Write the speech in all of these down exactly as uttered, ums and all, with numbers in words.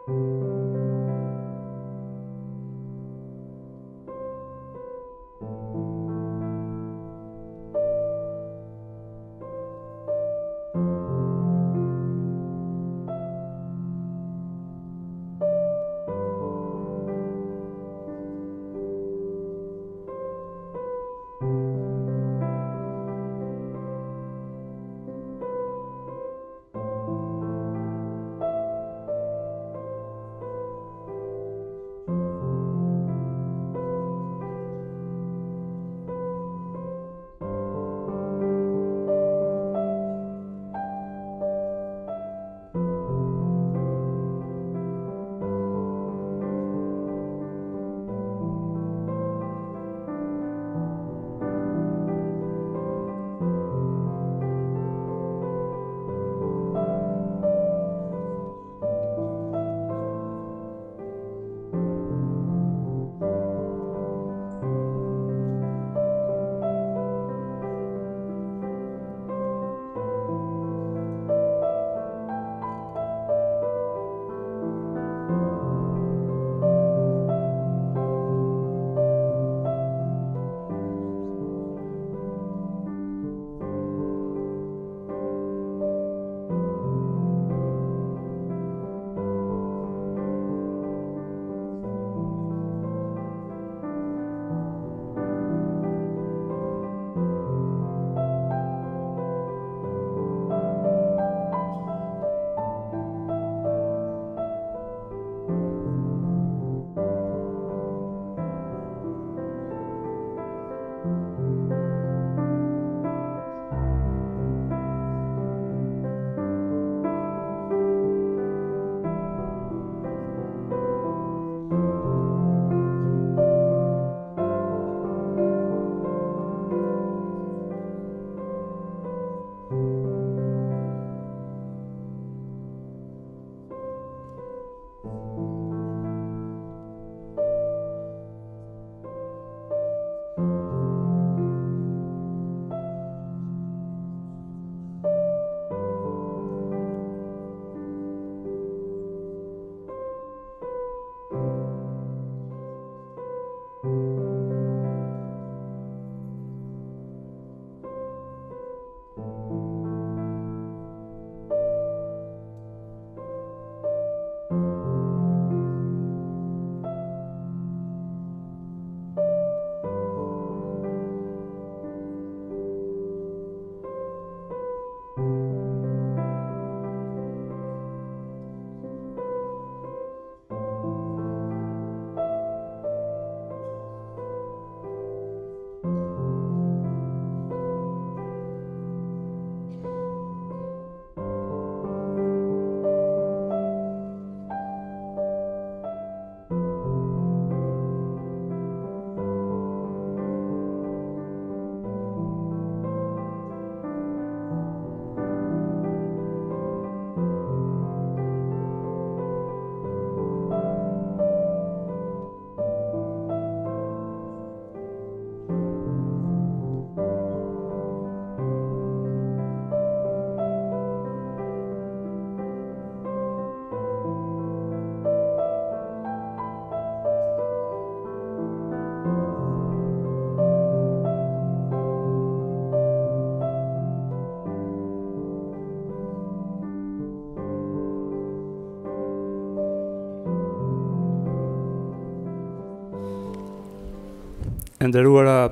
E nderuara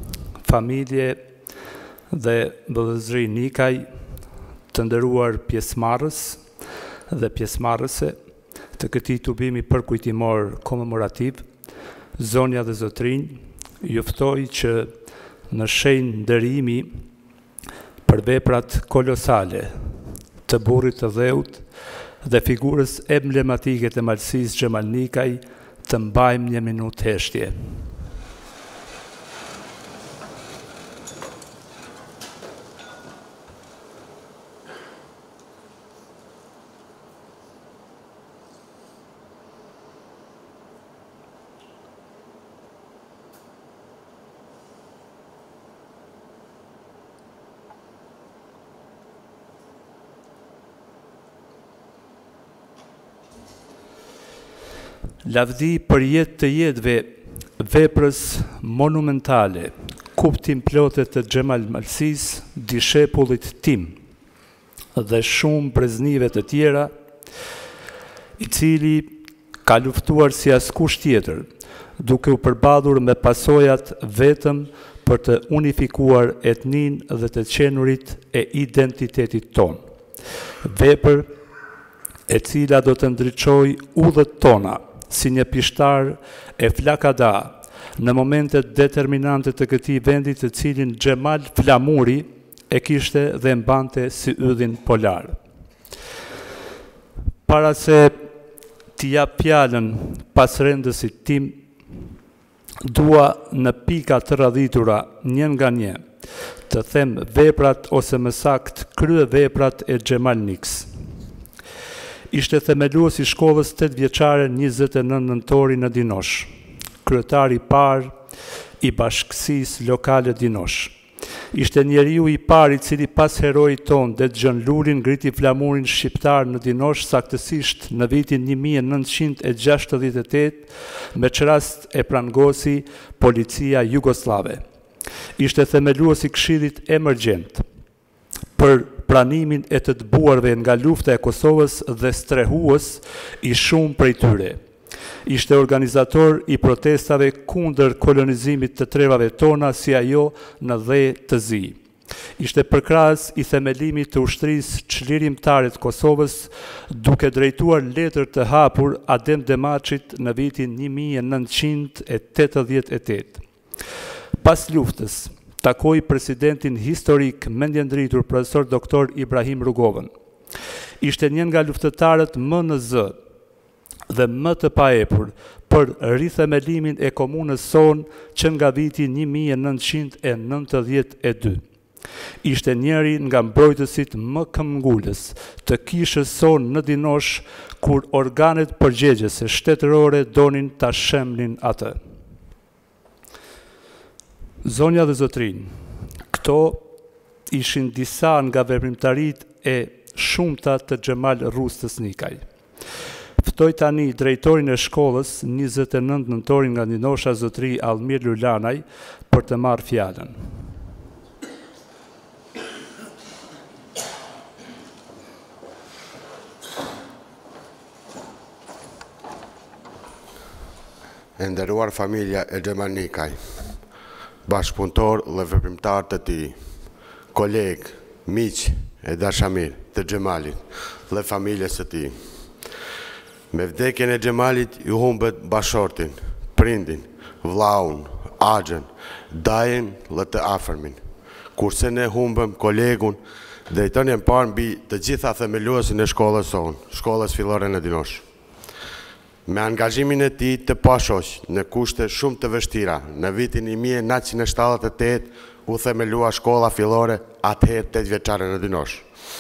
familje dhe vëllezëri Nikaj, të nderuar pjesëmarrës dhe pjesëmarrëse të këtij tubimi përkujtimor komemorativ, zonja dhe zotrinj, ju ftoj që në shenjë nderimi për veprat kolosale të burrit të dheut dhe figurës emblematike të Malsisë Xhemal Nikaj, të mbajmë një minutë heshtje. lavdi për jetë të jetëve veprës monumentale, kuptim plotet të Xhemal Malsis, dishepullit tim dhe shumë breznive të tjera, i cili ka luftuar si askush tjetër, duke u përballur me pasojat vetëm për të unifikuar etnin dhe të qenurit e identitetit ton. Vepër e cila do të ndriçoj udhët tona si një pishtar e flakada në momentet determinante të këtij vendi, të cilin Xhemal Flamuri e kishte dhe mbante si ydhin polar. Para se t'i jap fjalën pasrendësit tim, dua në pika të radhitura një nga një të them veprat ose më saktë kryeveprat e Xhemal Niks. Ishte themelues i shkollës tetëvjeçare njëzet e nëntë nëntori në Dinosh, kryetar i parë i bashkësisë lokale Dinosh. Ishte njeriu i parë i cili pas heroit ton Dexhon Lulin ngriti flamurin shqiptar në Dinosh, saktësisht në vitin një mijë e nëntëqind e gjashtëdhjetë e tetë, me çrast e prangosi policia jugoslave. Ishte themelues i Këshillit Emergjent për pranimin e të dëbuarve nga lufta e Kosovës dhe strehues i shumë prej tyre. Ishte organizator i protestave kundër kolonizimit të trevave tona si ajo në Dhe të Zi. Ishte përkrahës i themelimit të ushtrisë çlirimtare të Kosovës, duke drejtuar letër të hapur Adem Demaçit në vitin një mijë e nëntëqind e tetëdhjetë e tetë. Pas luftës, takoi presidentin historik mendjendritur profesor doktor Ibrahim Rugovën. Ishte një nga luftëtarët më në zë dhe më të paepur për rithemelimin e komunës son që nga viti një mijë e nëntëqind e nëntëdhjetë e dy. Ishte njëri nga mbrojtësit më këmbëngulës të kishës son në Dinosh, kur organet përgjegjëse shtetërore donin ta shemnin atë. Zonja dhe zotrinj, këto ishin disa nga veprimtaritë e shumta të Xhemal Rustës Nikaj. Ftoj tani drejtorin e shkollës njëzet e nëntë nëntorin nga Dinosha, zotri Allmir Lulanaj, për të marrë fjalën. E nderuar familja e Xhemal Nikaj, bashkëpunëtor dhe veprimtar të tij, koleg, miq e dashamir të Xhemalit dhe familjes së tij. Me vdekjen e Xhemalit ju humbet bashortin, prindin, vllaun, axhen, dajen dhe të afërmin. Kurse ne humbëm kolegun, drejtorin e parë mbi të gjitha themeluesin e shkollës sonë, shkollës fillore në Dinosh. Me angazhimin e tij të pashoq në kushte shumë të vështira, në vitin një mijë e nëntëqind e shtatëdhjetë e tetë u themelua shkolla fillore atëherë tetëvjeçare në Dinosh.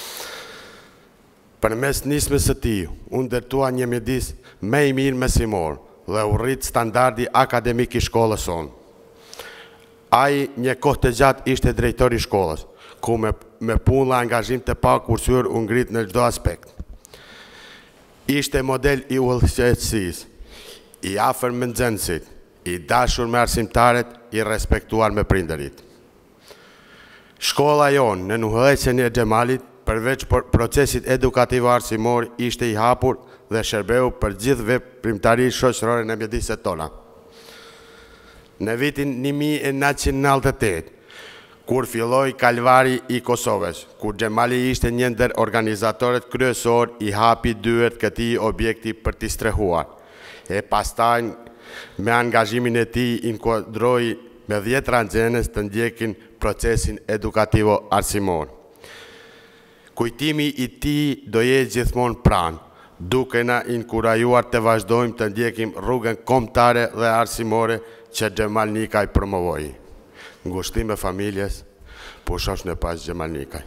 Për mes nismës së tij, unë ndërtua një mjedis më i mirë mesimor dhe u rrit standardi akademik i shkollës sonë. Ai një kohë të gjatë ishte drejtor i shkollës, ku me, me punë dhe angazhim të pakursyer u ngrit në çdo aspekt. Ishte model i udhëheqësisë, i afër me nxënësit, i dashur me arsimtarët, i respektuar me prindërit. Shkolla jonë në nuhëdhëqen e Xhemalit, përveç procesit edukativ arsimor, ishte i hapur dhe shërbeu për gjithë veprimtari shoqërore në mjediset tona. Në vitin një mijë e nëntëqind e nëntëdhjetë e tetë, kur filloi kalvari i Kosovës, kur Xhemali ishte një ndër organizatorët kryesor, i hapi dyert këtij objekti për t'i strehuar. E pastaj me angazhimin e tij inkuadroi me dhjetra nxënës të ndjekin procesin edukativo arsimor. Kujtimi i tij do jetë gjithmonë pranë, duke na inkurajuar të vazhdojmë të ndjekim rrugën kombëtare dhe arsimore që Xhemal Nikaj promovoi. Ngushtim e familjes, pushosh në pas Xhemal Nikaj.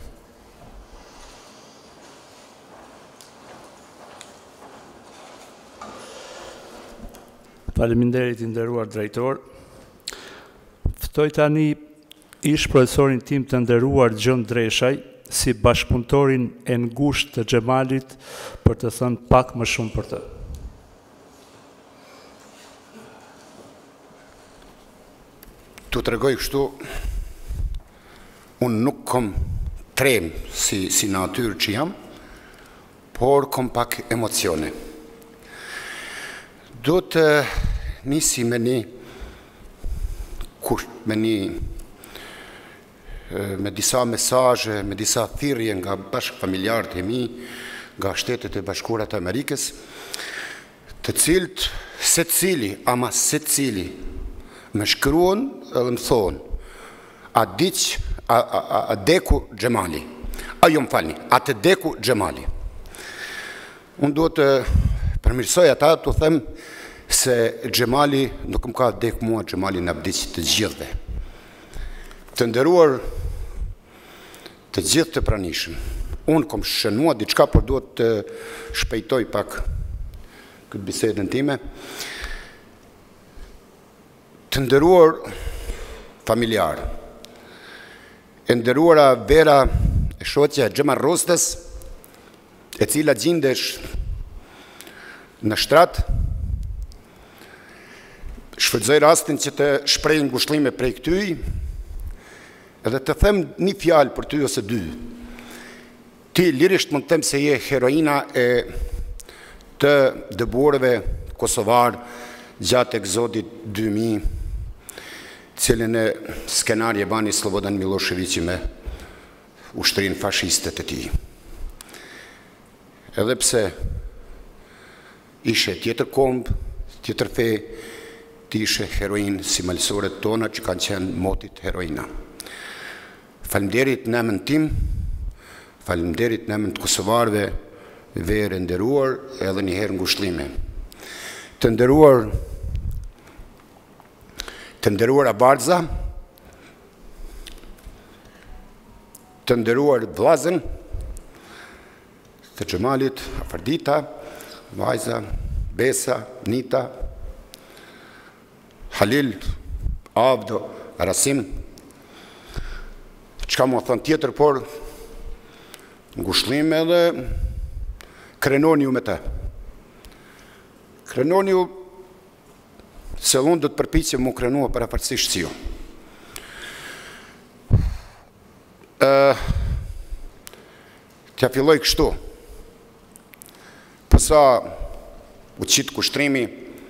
Faleminderit i nderuar drejtor. Ftoj tani ish profesorin tim të nderuar Gjon Dreshaj, si bashkëpunëtorin e ngushtë të Xhemalit, për të thënë pak më shumë për të. Tu të regoj kështu, unë nuk kom trem si, si natyrë që jam, por kom pak emocione. Do të nisi me një, me një, me disa mesazhe, me disa thirrje nga bashkëfamiljarët e mi, nga Shtetet e Bashkuara të Amerikës, të cilët secili, ama secili më shkruan edhe më thonë, a diq, a, a, a, a deku Xhemali, a ju më falni, a të deku Xhemali. Unë do të përmirësoj ata, të them se Xhemali nuk më ka dek mua, Xhemali në vdiq të gjithëve. Të nderuar të gjithë të pranishëm. Unë kom shënua diçka, por do të shpejtoj pak këtë bisedën time. Të nderuar familjarë, e nderuara Vera e shoqja Xhema Rostës, e cila gjendesh në shtrat, shfrytëzoj rastin që të shpreh ngushëllime prej këtyj, edhe të them një fjalë për ty ose dy. Ti lirisht mund të them se je heroina e të dëbuarve kosovar gjatë egzodit dy mijë, cilën e skenarje bani Slobodan Miloševići me ushtrin fashiste të tij. Edhe pse ishe tjetër kombë, tjetër fe, ti ishe heroin si malësoret tona që kanë qenë motit heroina. Faleminderit në emën tim, faleminderit në emën të kosovarëve, Verë nderuar, edhe një herë ngushëllime. Të nderuar, të nderuara Barza, të nderuar vllazën të Xhemalit, Afardita, vajza, Besa, Nita, Halil, Avdo, Rasim, çka më thënë tjetër, por ngushëllim edhe krenoni ju me të. Krenoni ju, se unë do të përpiqem mu krenua parapartësisht si ju. T'ja filloj kështu. Pësa u qitë kushtrimi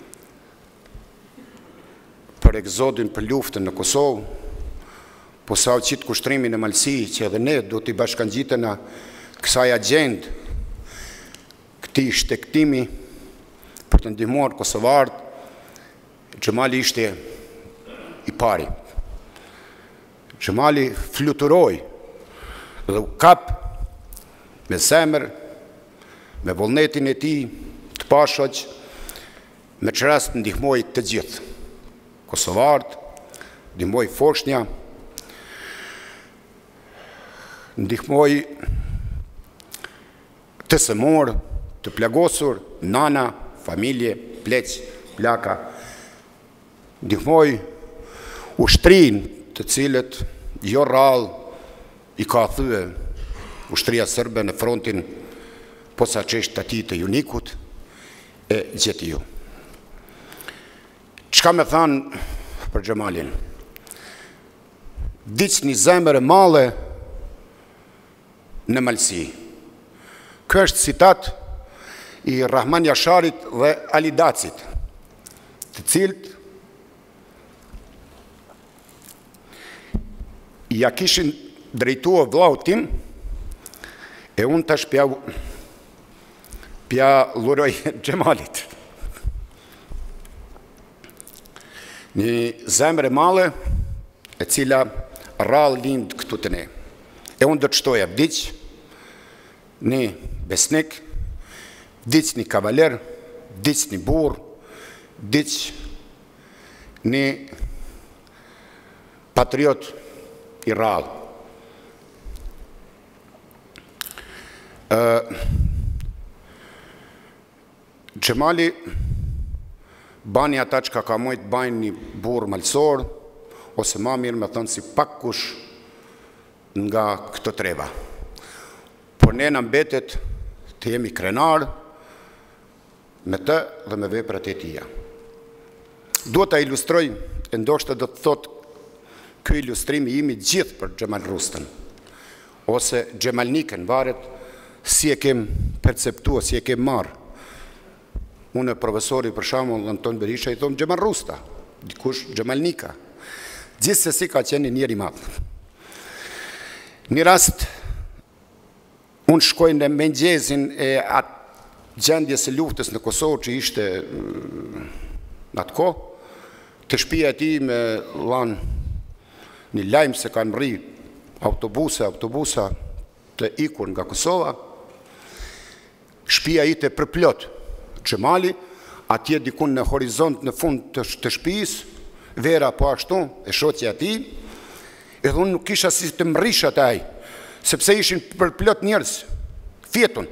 për egzodin për luftën në Kosovë, pësa u qitë kushtrimi në Malsi, që edhe ne do t'i bashkangjite në kësaj agjendë, këti shtektimi për të ndihmuar kosovarët, Xhemali ishte i pari. Xhemali fluturoi dhe u kap me zemër, me vullnetin e tij të pashoq, me çrast ndihmoi të gjithë. Kosovarët, ndihmoi Foshnja, ndihmoi të sëmur, të plagosur, nana, familje, pleq, plaka, ndihmoi ushtrin të cilët jo rrallë i ka thye ushtria sërbe në frontin posaçërisht të atij të Junikut e Gjetiu. Çka me thanë për Xhemalin? Diç një zemër e male në Malsi. Ky është citat i Rahman Jasharit dhe Ali Dacit, të cilët ja kishin drejtua vllau tim, e unë tash pja, pja luroj Xhemalit. Një zemër e male, e cila rrallë lind këtu të ne. E unë do të shtoja vdiq, një besnik, vdiq një kavaler, vdiq një burr, vdiq një patriot i rrallë. Xhemali bani ata që ka mujt bajnë një burr malsor, ose ma mirë me thënë si pak kush nga këto treva. Por ne në mbetet të jemi krenar me të dhe me veprat e tija. Duhet ta ilustroj, e ndoshta do të thot ky ilustrimi imi gjithë për Xhemal Rustën, ose Xhemalnikën, varet si e kem perceptua, si e kem marë. Unë e profesori për shembull Anton Berisha i thonë Xhemal Rusta, dikush Xhemalnika. Gjithsesi ka qenë njëri i madh. Një rast, unë shkoj në mëngjesin e atë gjendjes së luftës në Kosovë që ishte në atë kohë, të shtëpia e tij me lan një lajm se kanë rri autobuse, autobusa të ikur nga Kosova. Shtëpia ite përplot. Xhemali, atje dikun në horizont në fund të shtëpisë, vera po ashtu, e shoqja e tij, edhe unë nuk kisha si të mrisha të ai, sepse ishin përplot njerëz, fjetun.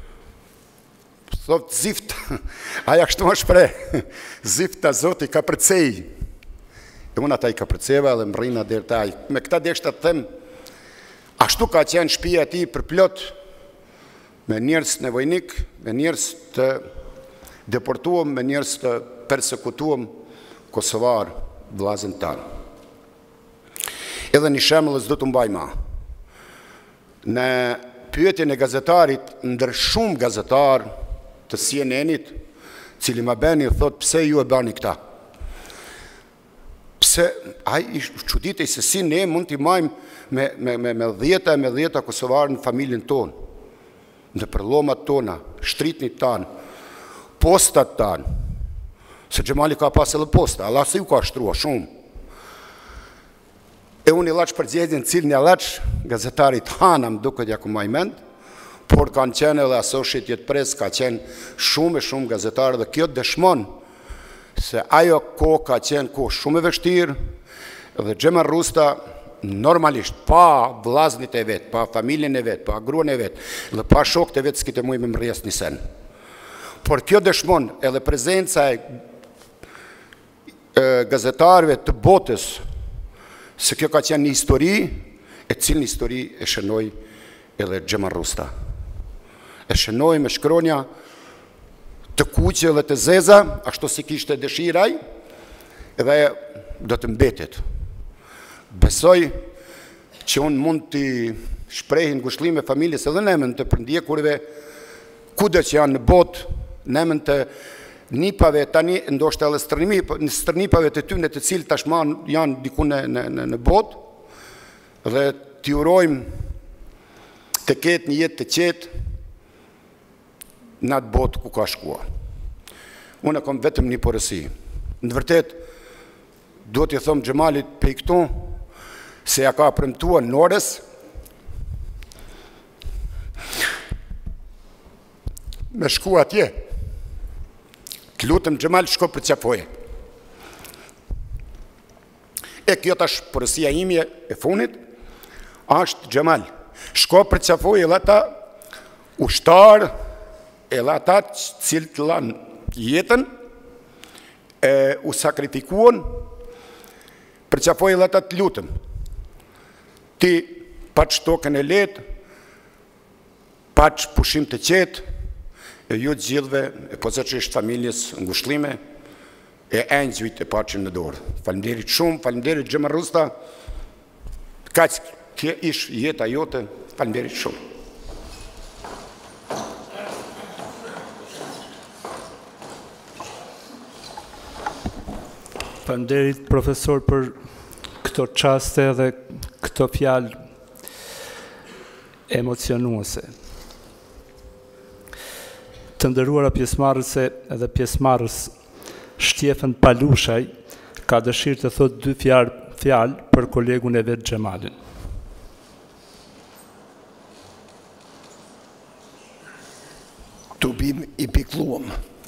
Thot zift, aja kështu më shpre, zifta Zoti ka përcej. E unë ata i ka përceva dhe më rrina dherë taj. Me këta deshta të them, ashtu ka qenë shtëpia e tij përplot me njerëz nevojnik, me njerëz të deportuam, me njerëz të persekutuam kosovar vllazën tanë. Edhe një shembull s'do të mbaj ma. Në pyetjen e gazetarit, ndër shumë gazetar të C N N-it, cili ma beni thot pse ju e bani këta. Pse, ai çuditej se si ne mund t'i majmë me, me, me, me dhjeta e me dhjeta kosovarë në familjen tonë, në përlomat tona, shtritnit tanë, postat tanë, se Xhemali ka pas edhe posta, Allah se ju ka shtrua shumë. E unë i laç përgjigjen cilin e laç gazetarit Hana, më duket ja ku më mend, por kanë qenë edhe Associated Press, ka qenë shumë e shumë gazetarë dhe kjo dëshmon se ajo kohë ka qenë kohë shumë e vështirë dhe Xhemal Rusta normalisht pa vllaznit e vet, pa familjen e vet, pa gruan e vet dhe pa shokët e vet s'kite mujë me mrjes një sen. Por kjo dëshmon edhe prezenca e, e gazetarëve të botës se kjo ka qenë një histori e cilën histori e shënoi edhe Xhemal Rusta. E shënoi me shkronja të kuqe dhe të zeza, ashtu si kishte dëshiraj, edhe do të mbetet. Besoj që unë mund të shprehin ngushëllime familjes edhe në emën të përndjekurve, kudo që janë në botë, në emën të nipave, tani ndoshta edhe stërnipave të tyre të cilët tashmë janë diku në, në, në botë, dhe t'i urojmë të ketë një jetë të qetë në atë botë ku ka shkua. Unë e kom vetëm një porësi. Në vërtet, do t'i thëmë Xhemalit pe i këtu, se ja ka premtua Nores, me shku atje. Të lutëm Xhemal shko për qafoje. E kjo tash porësia imje e funit, ashtë Xhemal. Shko për qafoje edhe ata ushtarë, edhe ata cilë të lanë jetën, e, u sakrifikuan, përqafoj edhe ata të lutëm. Ti, pa që tokën e letë, pa që pushim të qetë, e ju të gjithve, e po që ishtë familjes ngushëllime, e engjëvit e pa që në dorë. Falemderit shumë, falemderit Xhemal Rusta, ka që kje ishë jeta jote, falemderit shumë. Falemderit profesor për këto qaste dhe këto fjalë emocionuese. Të nderuara pjesëmarrëse edhe pjesëmarrës, Shtjefën Palushaj ka dëshirë të thotë dy fjalë fjalë për kolegun e vet Xhemalin. Të bim i pikluam.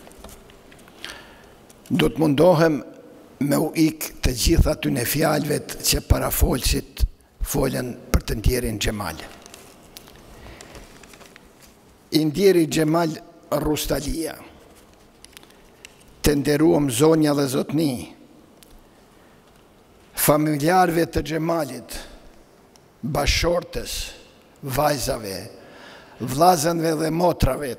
Do të mundohem me u ik të gjitha të në fjalëvet që parafolësit folën për të ndjerin Xhemal. I ndjeri Xhemal Rustalia, të nderuam zonja dhe zotni, familjarve të Xhemalit, bashortës, vajzave, vllazënve dhe motrave,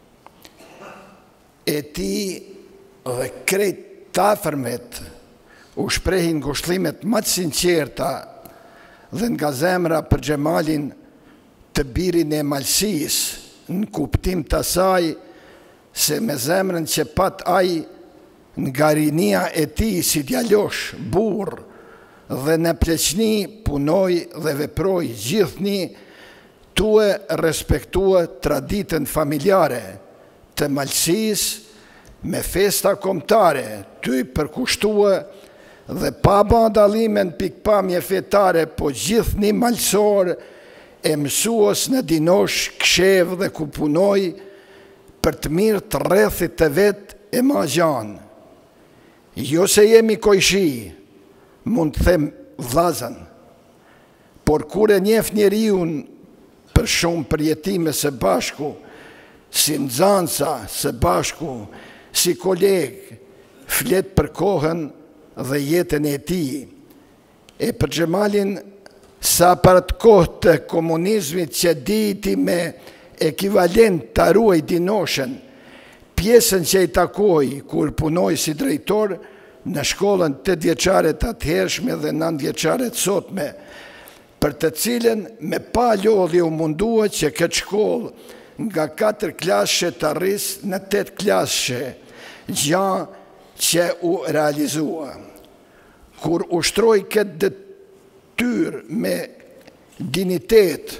e ti dhe krejt të afërmet, u shprehin ngushëllimet më të sinqerta dhe nga zemra për Xhemalin, të birin e malësisë, në kuptim të asaj se me zemrën që pat ai nga rinia e tij si djalosh, burr dhe në pleqni punoj dhe veproj gjithni, tue respektua traditën familjare të malësisë me festa kombëtare, ty përkushtua dhe pa ba dallimen pikpamje fetare, po gjithni malësor e mësuos në dinosh kshev dhe ku punoj për të mirë të rrethit të vetë e ma gjanë. Jo se jemi kojshi, mund të them vllazën, por kur e njeh njeriun për shumë përjetime së bashku, si nxanca së bashku, si koleg, flet për kohën dhe jetën e tij. E për Xhemalin, sa për të kohë të komunizmit që diti me ekivalent të ruaj dinoshën, pjesën që i takoj kur punoj si drejtor në shkollën tetëdhjetë vjeçare të atëhershme dhe nëntë vjeçare të sotme, për të cilën me pa lodhje u mundua që këtë shkollë nga katër klashe të arris në tetë klashe, gjë që u realizua. Kur ushtroi këtë detyrë me dignitet,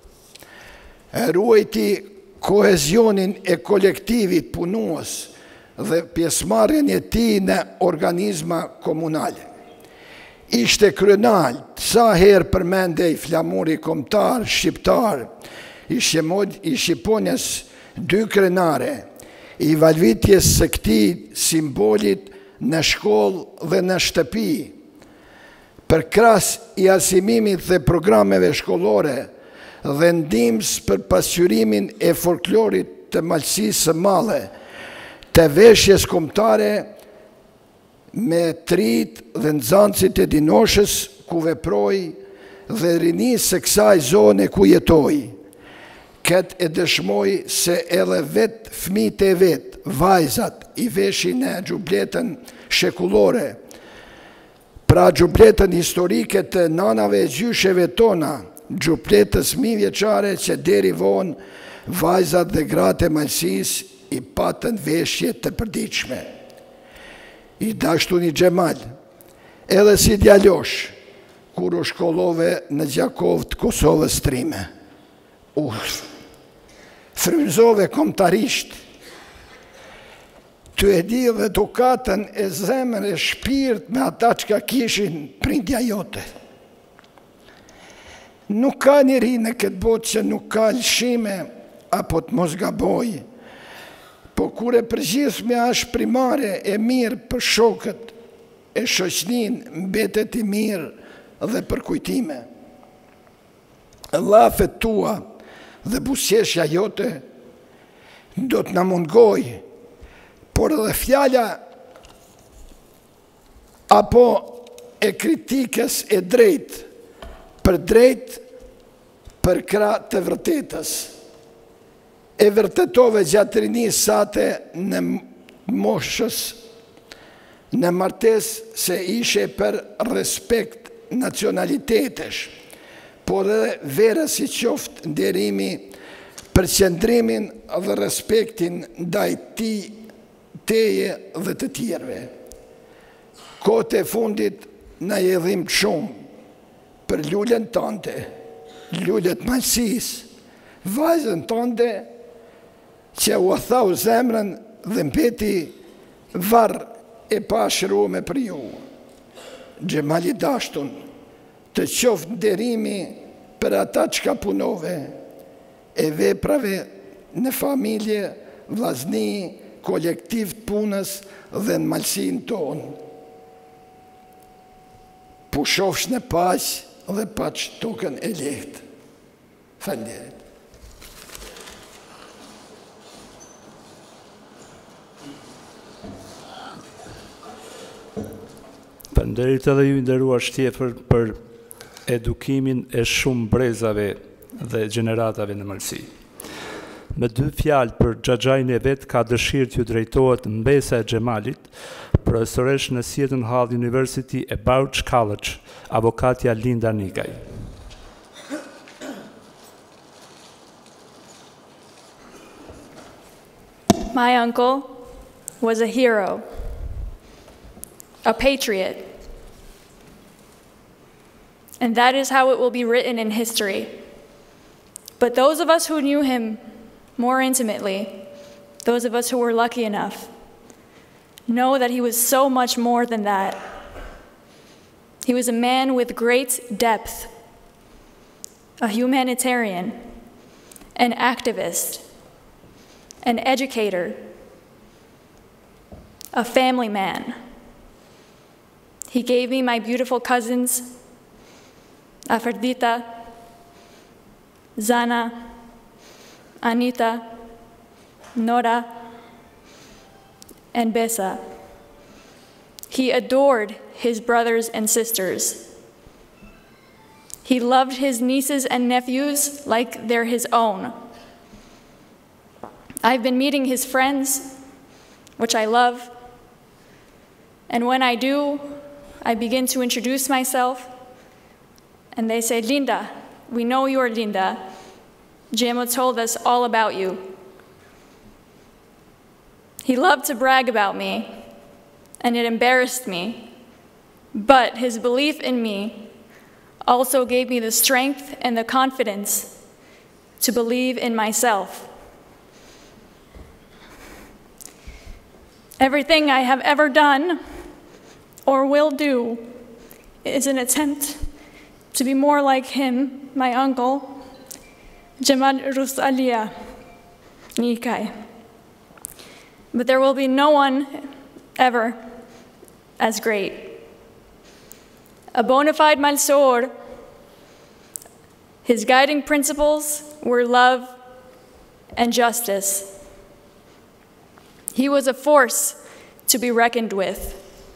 ruajti kohezionin e kolektivit punues dhe pjesëmarrjen e tij në organizma komunale. Ishte kryenal, sa herë përmendej flamuri kombëtar shqiptar, i Shqiponjës dy krenare, i valvitjes së këtij simbolit në shkollë dhe në shtëpi, për krahas i arsimimit dhe programeve shkollore dhe ndihmës për pasqyrimin e folklorit të malësisë së madhe, të veshjes kombëtare me trit dhe nxancit e dinoshës ku veproj dhe rinisë së kësaj zone ku jetoj. Këtë e dëshmoj se edhe vetë fëmijët e vetë, vajzat, i veshin e xhubletën shekullore, pra xhubletën historike të nanave e gjysheve tona, xhubletës mijë vjeçare që deri vonë vajzat dhe gratë e malësisë i patën veshje të përditshme. I dashtu një Xhemal, edhe si djalosh, kur u shkollove në Gjakov të Kosovës trime. U frymëzove kombëtarisht, të e di dhe edukatën e zemër e shpirt me ata që ka kishin prindja jote. Nuk ka njëri në këtë botë që nuk ka lëshime apo të mos gaboj, po kur e përgjithshmja është primare e mirë për shokët e shoqërinë, mbetet i mirë dhe për kujtime. Llafet tua dhe buzëqeshja jote do të na mungoj, por edhe fjala apo e kritikës e drejt për drejt për krah të vërtetës. E vërtetove gjatë rinisë sate në moshës, në martesë se ishe për respekt nacionalitetesh, por edhe verës i qoftë nderimi për qëndrimin dhe respektin ndaj ti, teje dhe të tjerve. Kohët e fundit na jedhim shumë për lullën tante, lullët malësisë, vajzën tante që u thau zemrën dhe mbeti varr e pashëruar për ju. Xhemali dashtun, të qoftë nderimi për ata që ka punove, e veprave në familje, vllazni, kolektiv të punës dhe në malësinë tonë. Pushofsh në paqë dhe paç tokën e lehtë. Faleminderit. Faleminderit edhe ju nderuar shtjefër për edukimin e shumë brezave dhe gjeneratave në malësi. me dy fjalë për xhaxhain e vet ka dëshirë t'ju drejtohet mbesa e Xhemalit, profesoresh në Seton Hall University e Bauch College, avokatja Linda Nikaj. My uncle was a hero, a patriot, and that is how it will be written in history. But those of us who knew him more intimately, those of us who were lucky enough, know that he was so much more than that. He was a man with great depth, a humanitarian, an activist, an educator, a family man. He gave me my beautiful cousins, Afrodita, Zana, Anita, Nora, and Besa. He adored his brothers and sisters. He loved his nieces and nephews like they're his own. I've been meeting his friends, which I love, and when I do, I begin to introduce myself, and they say, Linda, we know you're Linda. Jamo told us all about you. He loved to brag about me, and it embarrassed me, but his belief in me also gave me the strength and the confidence to believe in myself. Everything I have ever done or will do is an attempt to be more like him, my uncle, Jamal Rusalia Nikai. But there will be no one ever as great. A bona fide Malsor, his guiding principles were love and justice. He was a force to be reckoned with.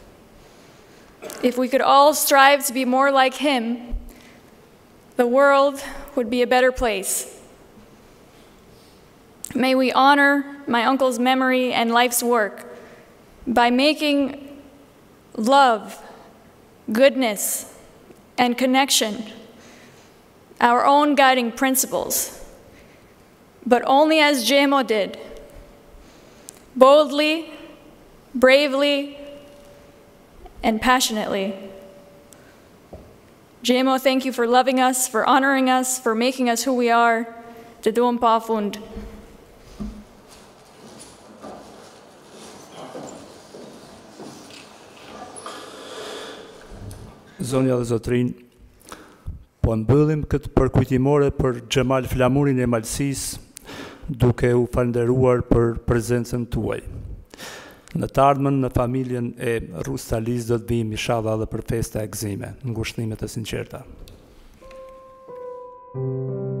If we could all strive to be more like him, the world would be a better place. May we honor my uncle's memory and life's work by making love, goodness, and connection our own guiding principles, but only as Jamo did, boldly, bravely, and passionately. Jamo, thank you for loving us, for honoring us, for making us who we are. Te duam pa fund. Zonja dhe zotrin, po mbyllim këtë përkujtimore për Xhemal Flamurin e Malësisë, duke u falënderuar për prezencën tuaj. Në të ardhmen në familjen e Rustalis do të vijmë inshallah edhe për festa e gëzime, ngushëllime të sinqerta.